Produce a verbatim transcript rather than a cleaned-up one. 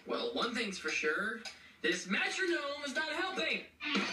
Well, one thing's for sure. This metronome is not helping.